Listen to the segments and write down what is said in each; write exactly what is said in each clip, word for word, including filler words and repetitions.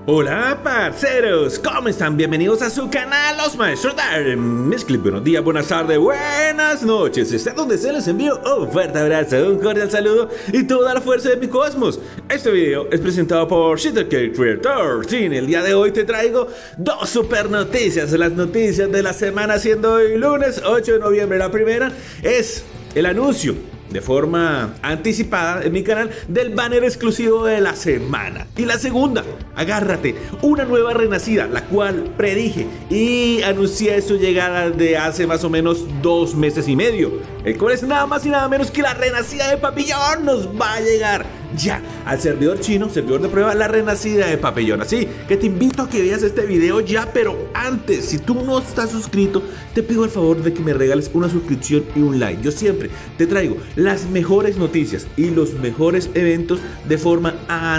Hola parceros, ¿cómo están? Bienvenidos a su canal Los Maestros de Mezclip. Buenos días, buenas tardes, buenas noches. Está donde se les envío un fuerte abrazo, un cordial saludo y toda la fuerza de mi cosmos. Este video es presentado por Shittercake Creator. Sí, en el día de hoy te traigo dos super noticias. Las noticias de la semana, siendo hoy lunes ocho de noviembre. La primera es el anuncio de forma anticipada en mi canal del banner exclusivo de la semana. Y la segunda, agárrate, una nueva renacida, la cual predije y anuncié su llegada de hace más o menos dos meses y medio, el cual es nada más y nada menos que la renacida de Papillon. Nos va a llegar ya al servidor chino, servidor de prueba, la renacida de Papillon. Así que te invito a que veas este video ya, pero antes, si tú no estás suscrito, te pido el favor de que me regales una suscripción y un like. Yo siempre te traigo las mejores noticias y los mejores eventos de forma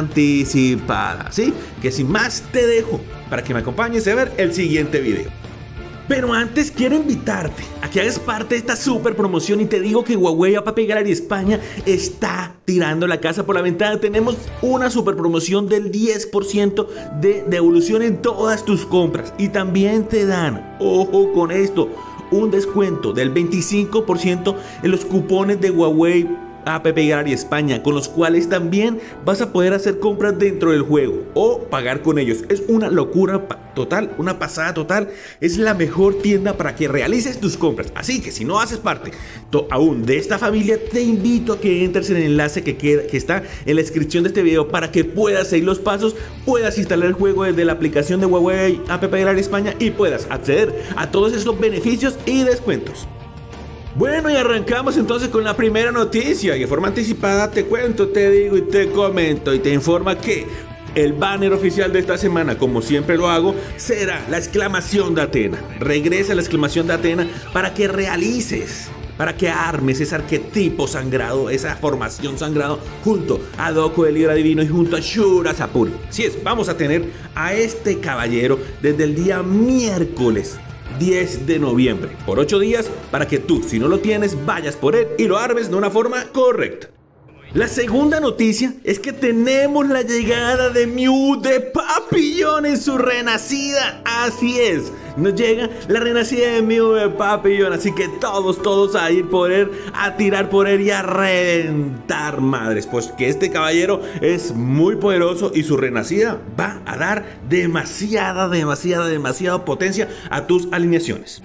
anticipada. Así que sin más te dejo para que me acompañes a ver el siguiente video. Pero antes quiero invitarte a que hagas parte de esta super promoción y te digo que Huawei App Gallery España está tirando la casa por la ventana. Tenemos una super promoción del diez por ciento de devolución en todas tus compras y también te dan, ojo con esto, un descuento del veinticinco por ciento en los cupones de Huawei App Gallery España, con los cuales también vas a poder hacer compras dentro del juego o pagar con ellos. Es una locura total, una pasada total. Es la mejor tienda para que realices tus compras. Así que si no haces parte aún de esta familia, te invito a que entres en el enlace que, queda, que está en la descripción de este video para que puedas seguir los pasos, puedas instalar el juego desde la aplicación de Huawei App Gallery España y puedas acceder a todos esos beneficios y descuentos. Bueno, y arrancamos entonces con la primera noticia y de forma anticipada te cuento, te digo y te comento y te informa que el banner oficial de esta semana, como siempre lo hago, será la exclamación de Athena. Regresa la exclamación de Athena para que realices, para que armes ese arquetipo sangrado, esa formación sangrado junto a Doko del Hidra Divino y junto a Shura Sapuri. Así es, vamos a tener a este caballero desde el día miércoles diez de noviembre, por ocho días, para que tú, si no lo tienes, vayas por él y lo armes de una forma correcta. La segunda noticia es que tenemos la llegada de Mew de Papillon en su renacida. Así es, nos llega la renacida de Mew de Papillon. Así que todos, todos a ir por él, a tirar por él y a reventar madres, pues que este caballero es muy poderoso y su renacida va a dar demasiada, demasiada, demasiada potencia a tus alineaciones.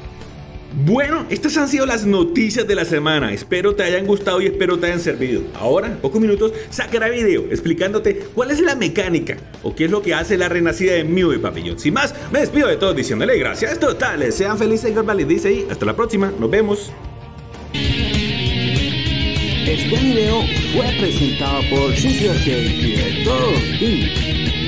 Bueno, estas han sido las noticias de la semana. Espero te hayan gustado y espero te hayan servido. Ahora, en pocos minutos, sacaré video explicándote cuál es la mecánica o qué es lo que hace la renacida de Mew de Papillon. Sin más, me despido de todos diciéndole gracias totales. Sean felices, God dice ahí. Hasta la próxima, nos vemos. Este video fue presentado por Shittercake Creator.